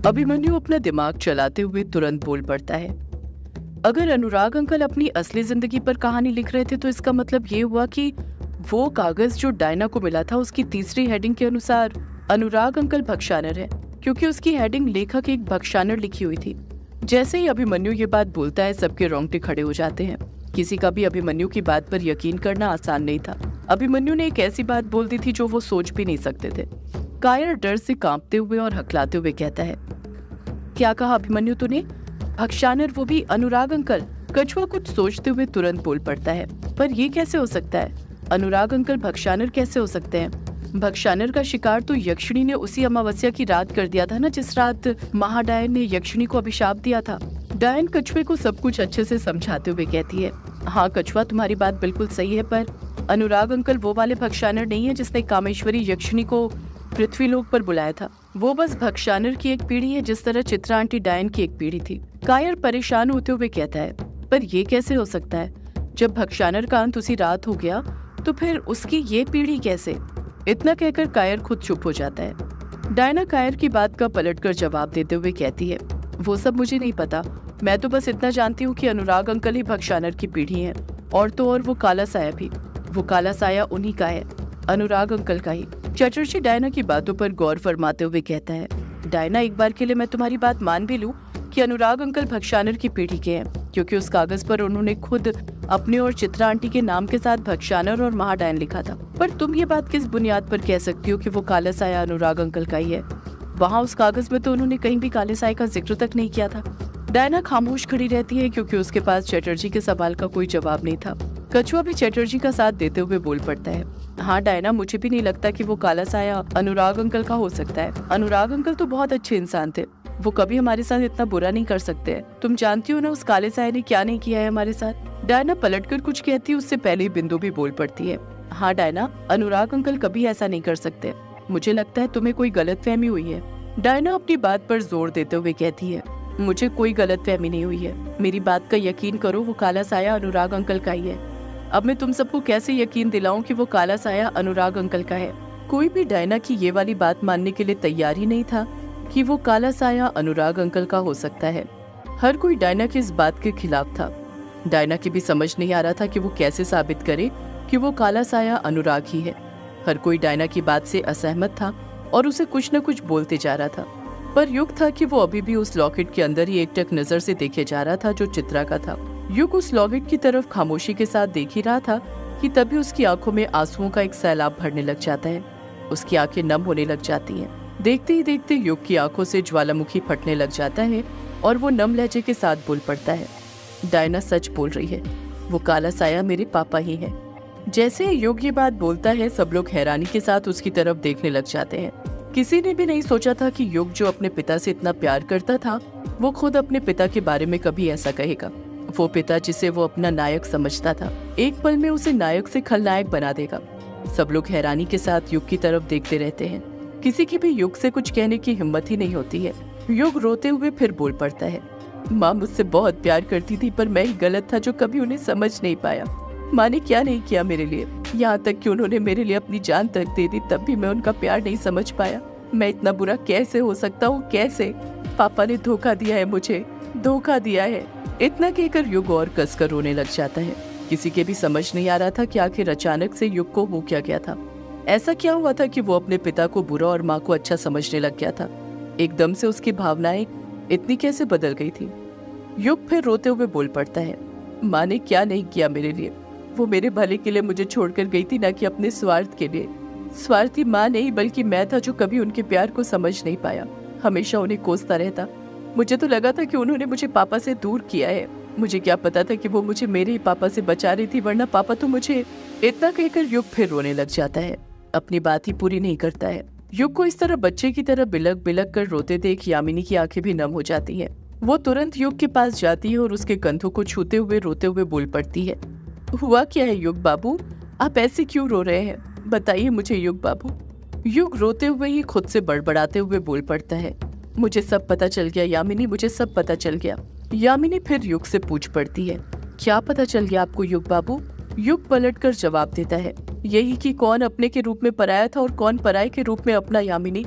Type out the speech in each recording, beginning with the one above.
अभिमन्यु अपना दिमाग चलाते हुए तुरंत बोल पड़ता है। अगर अनुराग अंकल अपनी असली जिंदगी पर कहानी लिख रहे थे तो इसका मतलब ये हुआ कि वो कागज जो डायना को मिला था उसकी तीसरी हेडिंग के अनुसार अनुराग अंकल भक्षानर है, क्योंकि उसकी हेडिंग लेखक एक भक्षानर लिखी हुई थी। जैसे ही अभिमन्यु ये बात बोलता है सबके रोंगटे खड़े हो जाते हैं। किसी का भी अभिमन्यु की बात पर यकीन करना आसान नहीं था। अभिमन्यु ने एक ऐसी बात बोल दी थी जो वो सोच भी नहीं सकते थे। कायर डर से कांपते हुए और हकलाते हुए कहता है, क्या कहा अभिमन्यु तूने? भक्षानर, वो भी अनुराग अंकल? कछुआ कुछ सोचते हुए तुरंत बोल पड़ता है, पर ये कैसे हो सकता है? अनुराग अंकल भक्षानर कैसे हो सकते हैं? भक्षानर का शिकार तो यक्षिणी ने उसी अमावस्या की रात कर दिया था ना, जिस रात महाडायन ने यक्षिणी को अभिशाप दिया था। डायन कछुए को सब कुछ अच्छे से समझाते हुए कहती है, हाँ कछुआ, तुम्हारी बात बिल्कुल सही है, पर अनुराग अंकल वो वाले भक्षानर नहीं है जिसने कामेश्वरी यक्षिणी को पृथ्वीलोक पर बुलाया था। वो बस भक्षानर की एक पीढ़ी है, जिस तरह चित्रा आंटी डायन की एक पीढ़ी थी। कायर परेशान होते हुए कहता है, पर ये कैसे हो सकता है? जब भक्षानर का अंत उसी रात हो गया तो फिर उसकी ये पीढ़ी कैसे? इतना कहकर कायर खुद चुप हो जाता है। डायना कायर की बात का पलटकर जवाब देते हुए कहती है, वो सब मुझे नहीं पता, मैं तो बस इतना जानती हूँ कि अनुराग अंकल ही भक्षानर की पीढ़ी है, और तो और वो काला साया भी। वो काला साया उन्हीं का है, अनुराग अंकल का ही। चटर्जी डायना की बातों पर गौर फरमाते हुए कहता है, डायना, एक बार के लिए मैं तुम्हारी बात मान भी लूं कि अनुराग अंकल भक्षानर की पीढ़ी के हैं, क्योंकि उस कागज पर उन्होंने खुद अपने और चित्रा आंटी के नाम के साथ भक्षानर और महाडायन लिखा था। पर तुम ये बात किस बुनियाद पर कह सकती हो कि वो काला साया अनुराग अंकल का ही है? वहाँ उस कागज में तो उन्होंने कहीं भी काले साये का जिक्र तक नहीं किया था। डायना खामोश खड़ी रहती है, क्योंकि उसके पास चटर्जी के सवाल का कोई जवाब नहीं था। कछुआ भी चटर्जी का साथ देते हुए बोल पड़ता है, हाँ डायना, मुझे भी नहीं लगता कि वो काला साया अनुराग अंकल का हो सकता है। अनुराग अंकल तो बहुत अच्छे इंसान थे, वो कभी हमारे साथ इतना बुरा नहीं कर सकते। तुम जानती हो ना उस काले साये ने क्या नहीं किया है हमारे साथ। डायना पलटकर कुछ कहती है, उससे पहले बिंदु भी बोल पड़ती है, हाँ डायना, अनुराग अंकल कभी ऐसा नहीं कर सकते। मुझे लगता है तुम्हें कोई गलतफहमी हुई है। डायना अपनी बात पर जोर देते हुए कहती है, मुझे कोई गलतफहमी नहीं हुई है, मेरी बात का यकीन करो, वो काला साया अनुराग अंकल का ही है। अब मैं तुम सबको कैसे यकीन दिलाऊं कि वो काला साया अनुराग अंकल का है? कोई भी डायना की ये वाली बात मानने के लिए तैयार ही नहीं था कि वो काला साया अनुराग अंकल का हो सकता है। हर कोई डायना की इस बात के खिलाफ था। डायना की भी समझ नहीं आ रहा था कि वो कैसे साबित करे कि वो काला साया अनुराग ही है। हर कोई डायना की बात से असहमत था और उसे कुछ न कुछ बोलते जा रहा था, पर युग था कि वो अभी भी उस लॉकेट के अंदर ही एकटक नजर से देखे जा रहा था जो चित्रा का था। युग उस लॉकेट की तरफ खामोशी के साथ देख ही रहा था कि तभी उसकी आंखों में आंसुओं का एक सैलाब भरने लग जाता है। उसकी आंखें नम होने लग जाती हैं। देखते ही देखते युग की आंखों से ज्वालामुखी फटने लग जाता है और वो नम लहजे के साथ बोल पड़ता है, डायना सच बोल रही है, वो काला साया मेरे पापा ही है। जैसे युग ये बात बोलता है सब लोग हैरानी के साथ उसकी तरफ देखने लग जाते हैं। किसी ने भी नहीं सोचा था कि युग जो अपने पिता से इतना प्यार करता था वो खुद अपने पिता के बारे में कभी ऐसा कहेगा। वो पिता जिसे वो अपना नायक समझता था एक पल में उसे नायक से खलनायक बना देगा। सब लोग हैरानी के साथ युग की तरफ देखते रहते हैं। किसी की भी युग से कुछ कहने की हिम्मत ही नहीं होती है। युग रोते हुए फिर बोल पड़ता है, माँ मुझसे बहुत प्यार करती थी, पर मैं ही गलत था जो कभी उन्हें समझ नहीं पाया। माँ ने क्या नहीं किया मेरे लिए, यहाँ तक कि उन्होंने मेरे लिए अपनी जान तक दे दी, तब भी मैं उनका प्यार नहीं समझ पाया। मैं इतना बुरा कैसे हो सकता हूँ, कैसे? पापा ने धोखा दिया है, मुझे धोखा दिया है। इतना कहकर युग और कसकर रोने लग जाता है। किसी के भी समझ नहीं आ रहा था कि आखिर अचानक से युग को हो क्या गया था। ऐसा क्या हुआ था कि वो अपने पिता को बुरा और माँ को अच्छा समझने लग गया था। एकदम से उसकी भावनाएं इतनी कैसे बदल गई थी। युग फिर रोते हुए बोल पड़ता है, माँ ने क्या नहीं किया मेरे लिए, वो मेरे भले के लिए मुझे छोड़कर गई थी, ना कि अपने स्वार्थ के लिए। स्वार्थी माँ नहीं बल्कि मैं था जो कभी उनके प्यार को समझ नहीं पाया, हमेशा उन्हें कोसता रहता। मुझे तो लगा था कि उन्होंने मुझे पापा से दूर किया है। मुझे क्या पता था कि वो मुझे मेरे ही पापा से बचा रही थी, वरना पापा तो मुझे। इतना कहकर युग फिर रोने लग जाता है, अपनी बात ही पूरी नहीं करता है। युग को इस तरह बच्चे की तरह बिलक बिलक कर रोते देख यामिनी की आंखें भी नम हो जाती हैं। वो तुरंत युग के पास जाती है और उसके कंधों को छूते हुए रोते हुए बोल पड़ती है, हुआ क्या है युग बाबू, आप ऐसे क्यों रो रहे हैं, बताइए मुझे युग बाबू। युग रोते हुए ही खुद से बड़बड़ाते हुए बोल पड़ता है, मुझे सब पता चल गया यामिनी, मुझे सब पता चल गया। यामिनी फिर युग से पूछ पड़ती है, क्या पता चल गया आपको युग बाबू? युग पलटकर जवाब देता है, यही कि कौन अपने के रूप में पराया था और कौन पराये के रूप में अपना। यामिनी,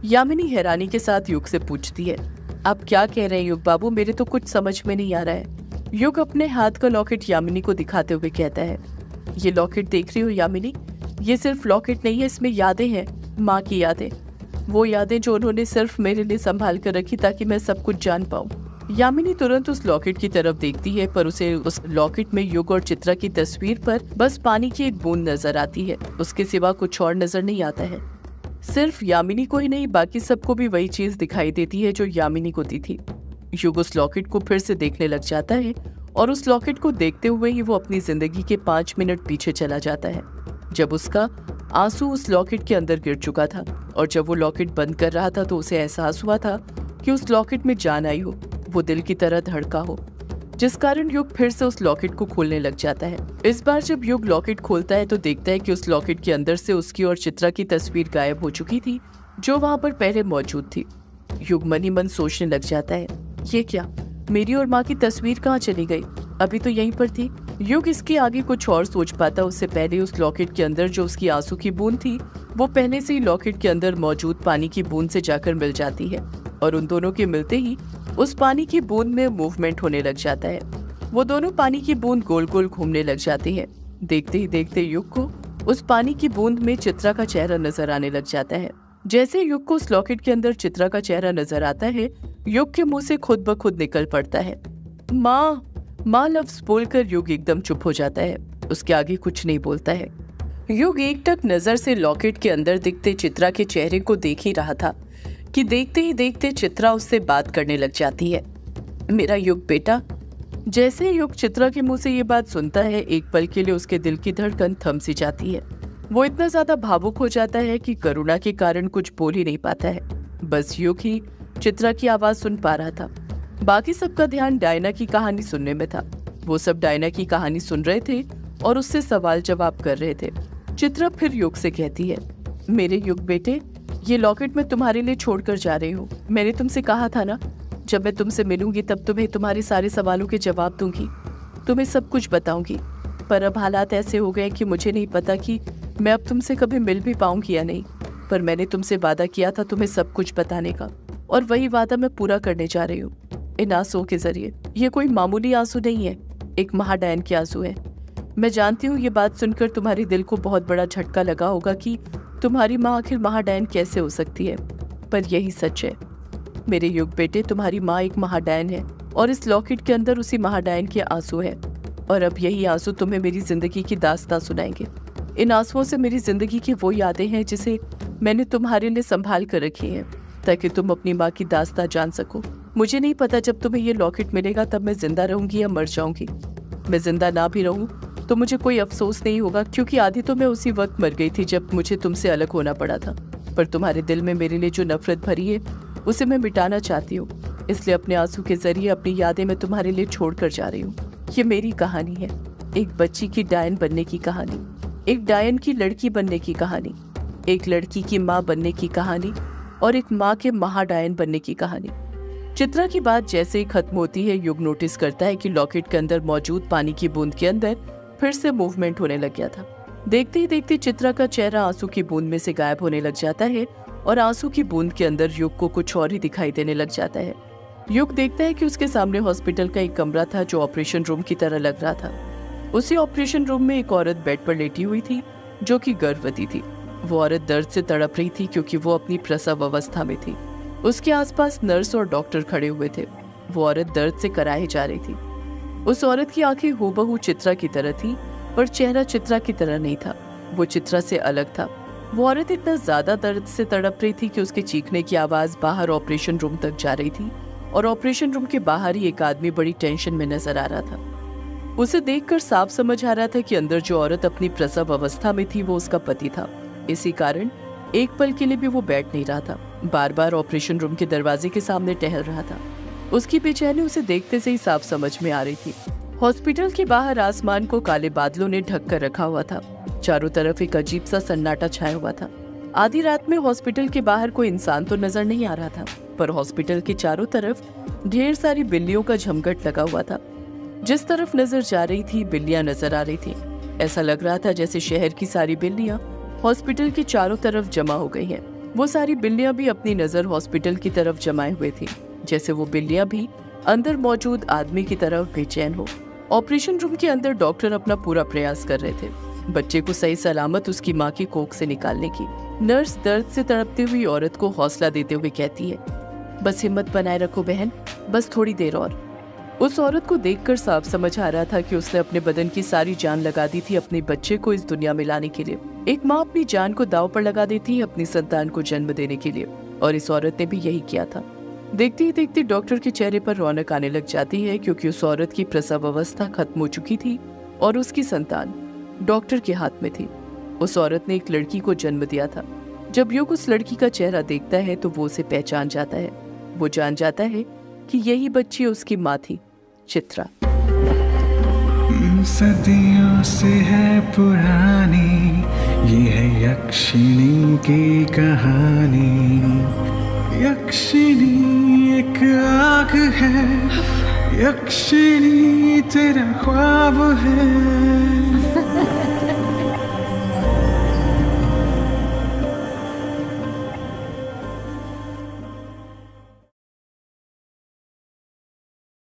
यामिनी हैरानी के साथ युग से पूछती है, आप क्या कह रहे हैं युग बाबू, मेरे तो कुछ समझ में नहीं आ रहा है। युग अपने हाथ का लॉकेट यामिनी को दिखाते हुए कहता है, ये लॉकेट देख रही हो यामिनी, ये सिर्फ लॉकेट नहीं है, इसमें यादें हैं, माँ की यादें, वो यादें जो उन्होंने सिर्फ मेरे लिए संभाल कर रखी ताकि मैं सब कुछ जान पाऊँ। यामिनी तुरंत उस लॉकेट की तरफ देखती है, पर उसे उस लॉकेट में युग और चित्रा की तस्वीर पर बस पानी की एक बूंद नजर आती है, उसके सिवा कुछ और नजर नहीं आता है। सिर्फ यामिनी को ही नहीं, बाकी सबको भी वही चीज दिखाई देती है जो यामिनी को दी थी। युग उस लॉकेट को फिर से देखने लग जाता है और उस लॉकेट को देखते हुए ही वो अपनी जिंदगी के 5 मिनट पीछे चला जाता है, जब उसका आंसू उस लॉकेट के अंदर गिर चुका था। और जब वो लॉकेट बंद कर रहा था तो उसे एहसास हुआ था कि उस लॉकेट में जान आई हो, वो दिल की तरह धड़का हो, जिस कारण युग फिर से उस लॉकेट को खोलने लग जाता है। इस बार जब युग लॉकेट खोलता है तो देखता है कि उस लॉकेट के अंदर से उसकी और चित्रा की तस्वीर गायब हो चुकी थी, जो वहाँ पर पहले मौजूद थी। युग मन ही मन सोचने लग जाता है, ये क्या, मेरी और माँ की तस्वीर कहाँ चली गई, अभी तो यहीं पर थी। युग इसके आगे कुछ और सोच पाता उससे पहले उस लॉकेट के अंदर जो उसकी आंसू की बूंद थी, वो पहले से ही लॉकेट के अंदर मौजूद पानी की बूंद से जाकर मिल जाती है और उन दोनों के मिलते ही उस पानी की बूंद में मूवमेंट होने लग जाता है। वो दोनों पानी की बूंद गोल गोल घूमने लग जाती है। देखते ही देखते युग को उस पानी की बूंद में चित्रा का चेहरा नजर आने लग जाता है। जैसे युग को उस लॉकेट के अंदर चित्रा का चेहरा नजर आता है, युग के मुंह से खुद ब खुद निकल पड़ता है, माँ माँ लफ्ज बोलकर युग एकदम चुप हो जाता है, उसके आगे कुछ नहीं बोलता है। युग एकटक नजर से लॉकेट के अंदर दिखते चित्रा के चेहरे को देख ही रहा था कि देखते ही देखते चित्रा उससे बात करने लग जाती है, मेरा युग बेटा। जैसे युग चित्रा के मुंह से ये बात सुनता है, एक पल के लिए उसके दिल की धड़कन थम सी जाती है। वो इतना ज्यादा भावुक हो जाता है कि करुणा के कारण कुछ बोल ही नहीं पाता है। बस युग ही चित्रा की आवाज सुन पा रहा था, बाकी सबका ध्यान डायना की कहानी सुनने में था। वो सब डायना की कहानी सुन रहे थे और उससे सवाल जवाब कर रहे थे। चित्रा फिर युग से कहती है, मेरे युग बेटे, ये लॉकेट मैं तुम्हारे लिए छोड़कर जा रही हूँ। मैंने तुमसे कहा था ना, जब मैं तुमसे मिलूंगी तब तुम्हें तुम्हारे सारे सवालों के जवाब दूंगी, तुम्हें सब कुछ बताऊंगी। पर अब हालात ऐसे हो गए कि मुझे नहीं पता कि मैं अब तुमसे कभी मिल भी पाऊंगी या नहीं। पर मैंने तुमसे वादा किया था तुम्हें सब कुछ बताने का, और वही वादा मैं पूरा करने जा रही हूँ इन आंसुओं के जरिए। ये कोई मामूली आंसू नहीं है, एक महाडायन के आंसू है। मैं जानती हूँ ये बात सुनकर तुम्हारे दिल को बहुत बड़ा झटका लगा होगा कि तुम्हारी माँ आखिर महाडायन कैसे हो सकती है, पर यही सच है मेरे युग बेटे, तुम्हारी माँ एक महाडायन है और इस लॉकेट के अंदर उसी महाडायन के आंसू है। और अब यही आंसू तुम्हें मेरी जिंदगी की दास्तां सुनाएंगे। इन आंसुओं से मेरी जिंदगी की वो यादें हैं जिसे मैंने तुम्हारे लिए संभाल कर रखी है, ताकि तुम अपनी माँ की दास्तां जान सको। मुझे नहीं पता जब तुम्हें ये लॉकेट मिलेगा तब मैं जिंदा रहूंगी या मर जाऊंगी। मैं जिंदा ना भी रहूं तो मुझे कोई अफसोस नहीं होगा, क्योंकि आधी तो मैं उसी वक्त मर गई थी जब मुझे तुमसे अलग होना पड़ा था। पर तुम्हारे दिल में मेरे लिए जो नफरत भरी है उसे मैं मिटाना चाहती हूँ, इसलिए अपने आंसू के जरिए अपनी यादें मैं तुम्हारे लिए छोड़ कर जा रही हूँ। ये मेरी कहानी है, एक बच्ची की डायन बनने की कहानी, एक डायन की लड़की बनने की कहानी, एक लड़की की माँ बनने की कहानी और एक माँ के महाडायन बनने की कहानी। चित्रा की बात जैसे ही खत्म होती है, युग नोटिस करता है कि लॉकेट के अंदर मौजूद पानी की बूंद के अंदर फिर से मूवमेंट होने लग गया था। देखते ही देखते चित्रा का चेहरा आंसू की बूंद में से गायब होने लग जाता है और आंसू की बूंद के अंदर युग को कुछ और ही दिखाई देने लग जाता है। युग देखता है कि उसके सामने हॉस्पिटल का एक कमरा था जो ऑपरेशन रूम की तरह लग रहा था। उसी ऑपरेशन रूम में एक औरत बेड पर लेटी हुई थी जो कि गर्भवती थी। वो औरत दर्द से तड़प रही थी क्योंकि वो अपनी प्रसव अवस्था में थी। उसके आसपास नर्स और डॉक्टर खड़े हुए थे। वो औरत दर्द से कराही जा रही थी। उस औरत की आंखें हूबहू चित्रा की तरह थी, पर चेहरा चित्रा की तरह नहीं था, वो चित्रा से अलग था। वो औरत इतना ज्यादा दर्द से तड़प रही थी कि उसके चीखने की आवाज बाहर ऑपरेशन रूम तक जा रही थी और ऑपरेशन रूम के बाहर ही एक आदमी बड़ी टेंशन में नजर आ रहा था। उसे देखकर साफ समझ आ रहा था कि अंदर जो औरत अपनी प्रसव अवस्था में थी वो उसका पति था। इसी कारण एक पल के लिए भी वो बैठ नहीं रहा था, बार बार ऑपरेशन रूम के दरवाजे के सामने टहल रहा था। उसकी बेचैनी उसे देखते से ही साफ समझ में आ रही थी। हॉस्पिटल के बाहर आसमान को काले बादलों ने ढक कर रखा हुआ था। चारों तरफ एक अजीब सा सन्नाटा छाया हुआ था। आधी रात में हॉस्पिटल के बाहर कोई इंसान तो नजर नहीं आ रहा था, पर हॉस्पिटल के चारों तरफ ढेर सारी बिल्लियों का झमघट लगा हुआ था। जिस तरफ नजर जा रही थी बिल्लियां नजर आ रही थी। ऐसा लग रहा था जैसे शहर की सारी बिल्लियां हॉस्पिटल के चारों तरफ जमा हो गई हैं। वो सारी बिल्लियां भी अपनी नजर हॉस्पिटल की तरफ जमाए हुए थी, जैसे वो बिल्लियां भी अंदर मौजूद आदमी की तरफ बेचैन हो। ऑपरेशन रूम के अंदर डॉक्टर अपना पूरा प्रयास कर रहे थे बच्चे को सही सलामत उसकी माँ की कोख से निकालने की। नर्स दर्द से तड़पती हुई औरत को हौसला देते हुए कहती है, बस हिम्मत बनाए रखो बहन, बस थोड़ी देर और। उस औरत को देखकर साफ समझ आ रहा था कि उसने अपने बदन की सारी जान लगा दी थी अपने बच्चे को इस दुनिया में लाने के लिए। एक माँ अपनी जान को दांव पर लगा देती है अपनी संतान को जन्म देने के लिए, और इस औरत ने भी यही किया था। देखते ही देखते डॉक्टर के चेहरे पर रौनक आने लग जाती है, क्योंकि उस औरत की प्रसव अवस्था खत्म हो चुकी थी और उसकी संतान डॉक्टर के हाथ में थी। उस औरत ने एक लड़की को जन्म दिया था। जब युग उस लड़की का चेहरा देखता है तो वो उसे पहचान जाता है। वो जान जाता है कि यही बच्ची उसकी माँ थी, चित्रा। सदियों से है पुरानी ये है यक्षिणी की कहानी। यक्षिणी एक आग है, यक्षिणी तेरा ख्वाब है।